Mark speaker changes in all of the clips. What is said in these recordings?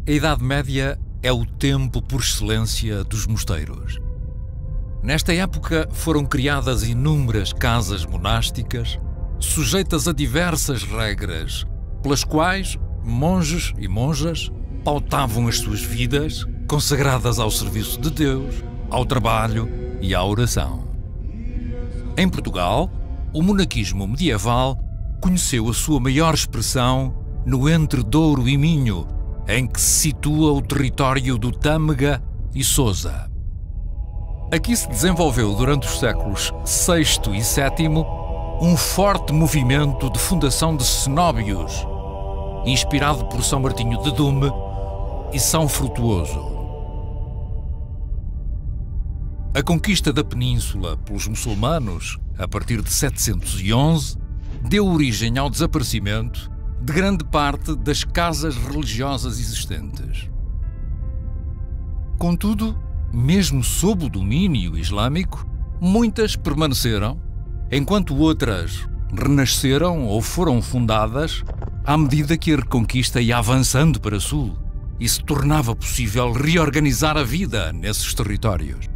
Speaker 1: A Idade Média é o tempo por excelência dos mosteiros. Nesta época foram criadas inúmeras casas monásticas, sujeitas a diversas regras, pelas quais monges e monjas pautavam as suas vidas, consagradas ao serviço de Deus, ao trabalho e à oração. Em Portugal, o monaquismo medieval conheceu a sua maior expressão no Entre Douro e Minho, em que se situa o território do Tâmega e Sousa. Aqui se desenvolveu durante os séculos VI e VII um forte movimento de fundação de cenóbios, inspirado por São Martinho de Dume e São Frutuoso. A conquista da península pelos muçulmanos, a partir de 711, deu origem ao desaparecimento de grande parte das casas religiosas existentes. Contudo, mesmo sob o domínio islâmico, muitas permaneceram, enquanto outras renasceram ou foram fundadas à medida que a Reconquista ia avançando para sul e se tornava possível reorganizar a vida nesses territórios.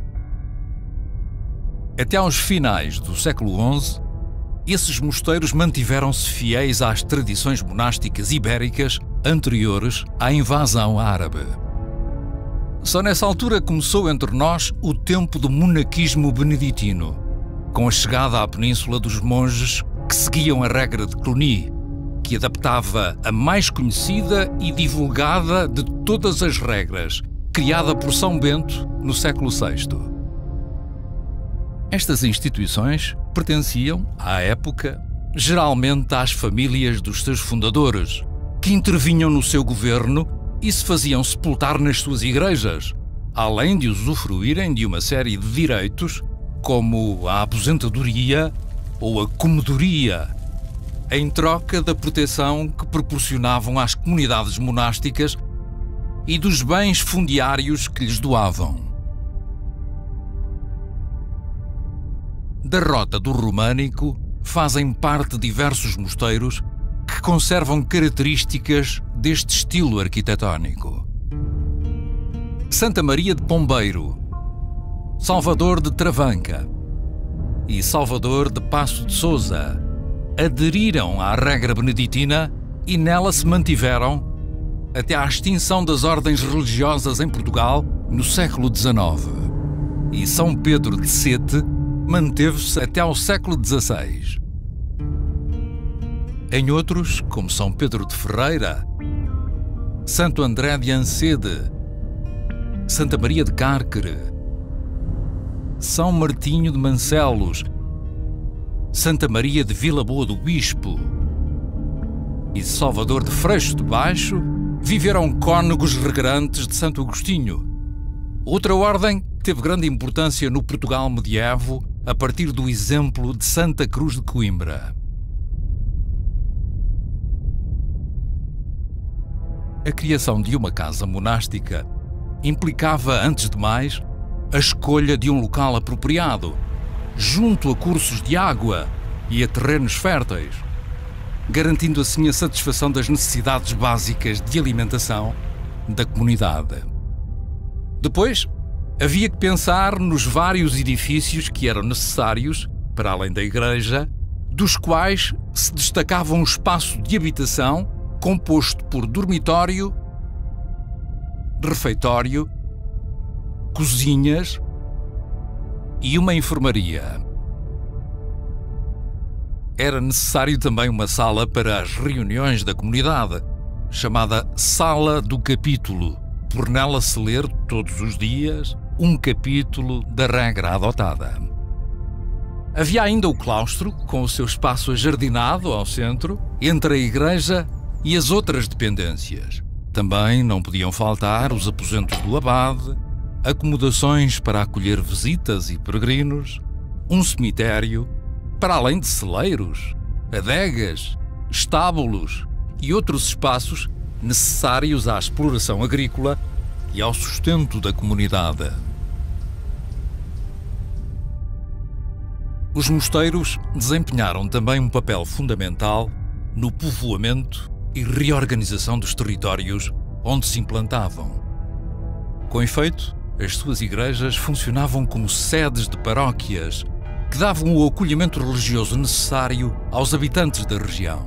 Speaker 1: Até aos finais do século XI, esses mosteiros mantiveram-se fiéis às tradições monásticas ibéricas anteriores à invasão árabe. Só nessa altura começou entre nós o tempo do monaquismo beneditino, com a chegada à península dos monges que seguiam a regra de Cluny, que adaptava a mais conhecida e divulgada de todas as regras, criada por São Bento no século VI. Estas instituições pertenciam, à época, geralmente às famílias dos seus fundadores, que intervinham no seu governo e se faziam sepultar nas suas igrejas, além de usufruírem de uma série de direitos, como a aposentadoria ou a comedoria, em troca da proteção que proporcionavam às comunidades monásticas e dos bens fundiários que lhes doavam. Da rota do românico fazem parte diversos mosteiros que conservam características deste estilo arquitetónico. Santa Maria de Pombeiro, Salvador de Travanca e Salvador de Passo de Sousa aderiram à regra beneditina e nela se mantiveram até à extinção das ordens religiosas em Portugal no século XIX. E São Pedro de Sete manteve-se até ao século XVI. Em outros, como São Pedro de Ferreira, Santo André de Ancede, Santa Maria de Cárcere, São Martinho de Mancelos, Santa Maria de Vila Boa do Bispo e Salvador de Freixo de Baixo, viveram cônegos regrantes de Santo Agostinho. Outra ordem teve grande importância no Portugal medievo a partir do exemplo de Santa Cruz de Coimbra. A criação de uma casa monástica implicava, antes de mais, a escolha de um local apropriado, junto a cursos de água e a terrenos férteis, garantindo assim a satisfação das necessidades básicas de alimentação da comunidade. Depois, havia que pensar nos vários edifícios que eram necessários, para além da igreja, dos quais se destacava um espaço de habitação composto por dormitório, refeitório, cozinhas e uma enfermaria. Era necessário também uma sala para as reuniões da comunidade, chamada Sala do Capítulo, por nela se ler todos os dias um capítulo da regra adotada. Havia ainda o claustro, com o seu espaço ajardinado ao centro, entre a igreja e as outras dependências. Também não podiam faltar os aposentos do abade, acomodações para acolher visitas e peregrinos, um cemitério, para além de celeiros, adegas, estábulos e outros espaços necessários à exploração agrícola e ao sustento da comunidade. Os mosteiros desempenharam também um papel fundamental no povoamento e reorganização dos territórios onde se implantavam. Com efeito, as suas igrejas funcionavam como sedes de paróquias que davam o acolhimento religioso necessário aos habitantes da região.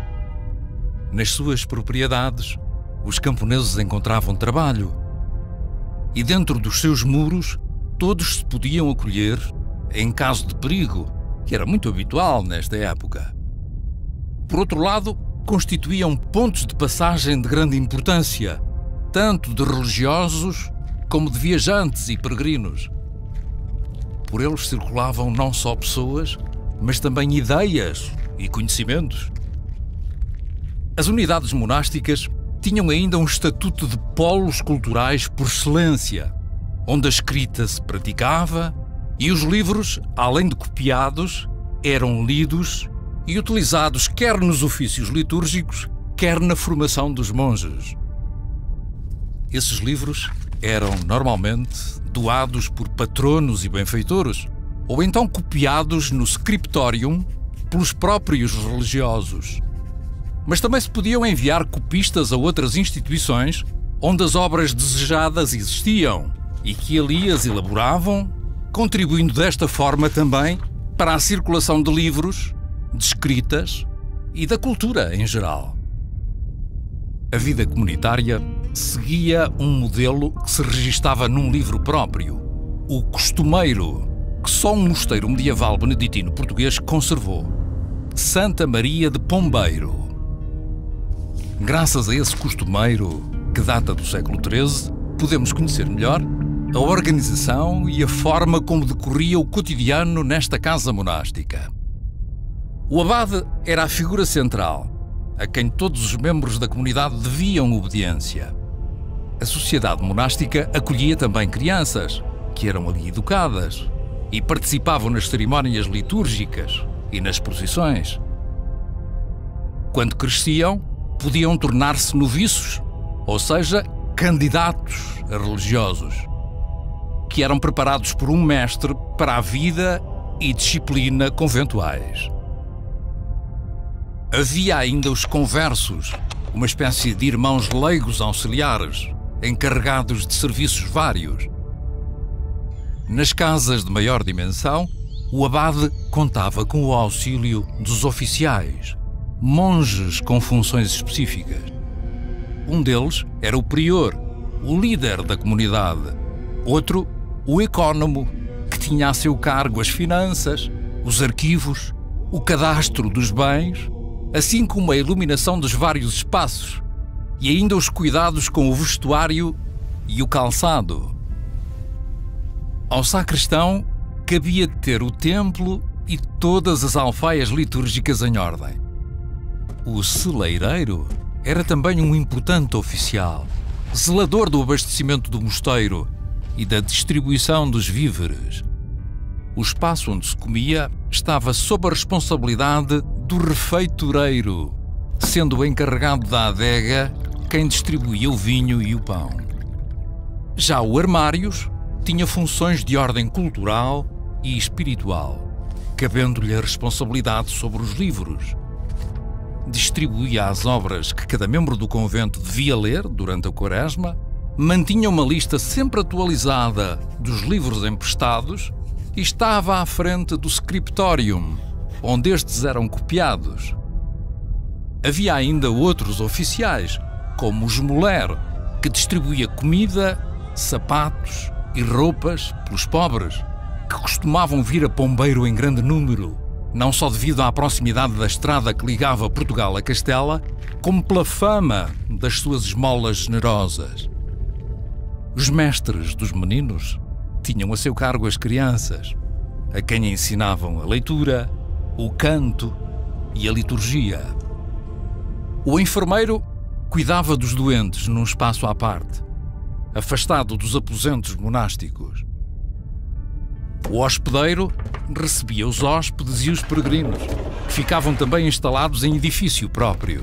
Speaker 1: Nas suas propriedades, os camponeses encontravam trabalho e dentro dos seus muros todos se podiam acolher em caso de perigo, que era muito habitual nesta época. Por outro lado, constituíam pontos de passagem de grande importância, tanto de religiosos como de viajantes e peregrinos. Por eles circulavam não só pessoas, mas também ideias e conhecimentos. As unidades monásticas tinham ainda um estatuto de polos culturais por excelência, onde a escrita se praticava e os livros, além de copiados, eram lidos e utilizados quer nos ofícios litúrgicos, quer na formação dos monges. Esses livros eram normalmente doados por patronos e benfeitores, ou então copiados no scriptorium pelos próprios religiosos. Mas também se podiam enviar copistas a outras instituições onde as obras desejadas existiam e que ali as elaboravam, contribuindo desta forma também para a circulação de livros, de escritas e da cultura em geral. A vida comunitária seguia um modelo que se registava num livro próprio, o Costumeiro, que só um mosteiro medieval beneditino português conservou, Santa Maria de Pombeiro. Graças a esse costumeiro, que data do século XIII, podemos conhecer melhor a organização e a forma como decorria o cotidiano nesta casa monástica. O abade era a figura central, a quem todos os membros da comunidade deviam obediência. A sociedade monástica acolhia também crianças, que eram ali educadas e participavam nas cerimónias litúrgicas e nas procissões. Quando cresciam, podiam tornar-se noviços, ou seja, candidatos a religiosos, que eram preparados por um mestre para a vida e disciplina conventuais. Havia ainda os conversos, uma espécie de irmãos leigos auxiliares, encarregados de serviços vários. Nas casas de maior dimensão, o abade contava com o auxílio dos oficiais, monges com funções específicas. Um deles era o prior, o líder da comunidade. Outro, o ecónomo, que tinha a seu cargo as finanças, os arquivos, o cadastro dos bens, assim como a iluminação dos vários espaços e ainda os cuidados com o vestuário e o calçado. Ao sacristão cabia ter o templo e todas as alfaias litúrgicas em ordem. O celeireiro era também um importante oficial, zelador do abastecimento do mosteiro e da distribuição dos víveres. O espaço onde se comia estava sob a responsabilidade do refeitoreiro, sendo o encarregado da adega quem distribuía o vinho e o pão. Já o armários tinha funções de ordem cultural e espiritual, cabendo-lhe a responsabilidade sobre os livros. Distribuía as obras que cada membro do convento devia ler durante a Quaresma, mantinha uma lista sempre atualizada dos livros emprestados e estava à frente do scriptorium, onde estes eram copiados. Havia ainda outros oficiais, como o esmoler, que distribuía comida, sapatos e roupas pelos pobres, que costumavam vir a Pombeiro em grande número, não só devido à proximidade da estrada que ligava Portugal a Castela, como pela fama das suas esmolas generosas. Os mestres dos meninos tinham a seu cargo as crianças, a quem ensinavam a leitura, o canto e a liturgia. O enfermeiro cuidava dos doentes num espaço à parte, afastado dos aposentos monásticos. O hospedeiro recebia os hóspedes e os peregrinos, que ficavam também instalados em edifício próprio.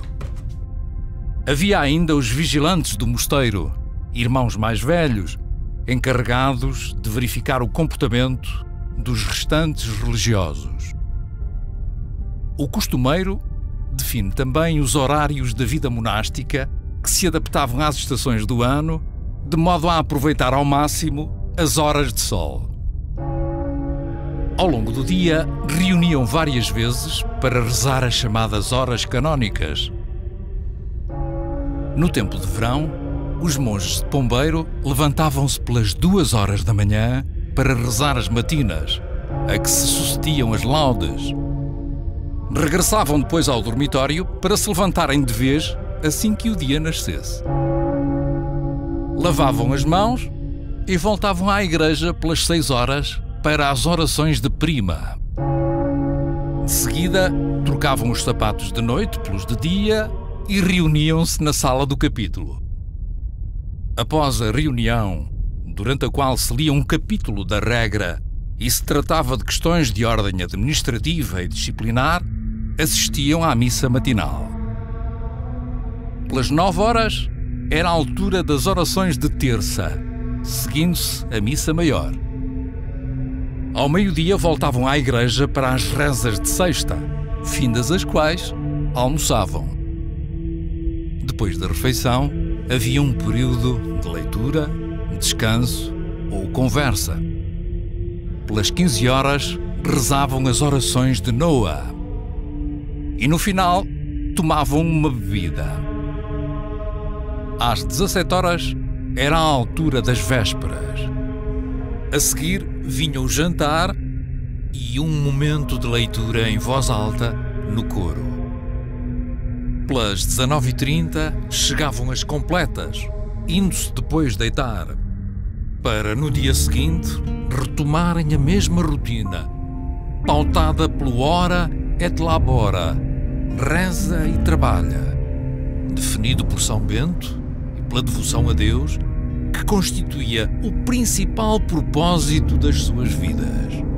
Speaker 1: Havia ainda os vigilantes do mosteiro, irmãos mais velhos, encarregados de verificar o comportamento dos restantes religiosos. O costumeiro define também os horários da vida monástica que se adaptavam às estações do ano, de modo a aproveitar ao máximo as horas de sol. Ao longo do dia, reuniam várias vezes para rezar as chamadas horas canónicas. No tempo de verão, os monges de Pombeiro levantavam-se pelas 2 horas da manhã para rezar as matinas, a que se sucediam as laudes. Regressavam depois ao dormitório para se levantarem de vez assim que o dia nascesse. Lavavam as mãos e voltavam à igreja pelas 6 horas para as orações de prima. De seguida, trocavam os sapatos de noite pelos de dia e reuniam-se na sala do capítulo. Após a reunião, durante a qual se lia um capítulo da regra e se tratava de questões de ordem administrativa e disciplinar, assistiam à missa matinal. Pelas 9 horas, era a altura das orações de terça, seguindo-se a missa maior. Ao meio-dia voltavam à igreja para as rezas de sexta, findas as quais almoçavam. Depois da refeição, havia um período de leitura, descanso ou conversa. Pelas 15 horas, rezavam as orações de Noa. E no final, tomavam uma bebida. Às 17 horas, era a altura das vésperas. A seguir, vinha o jantar e um momento de leitura em voz alta no coro. Pelas 19h30, chegavam as completas, indo-se depois deitar, para no dia seguinte retomarem a mesma rotina, pautada pelo ora et labora, reza e trabalha, definido por São Bento e pela devoção a Deus, que constituía o principal propósito das suas vidas.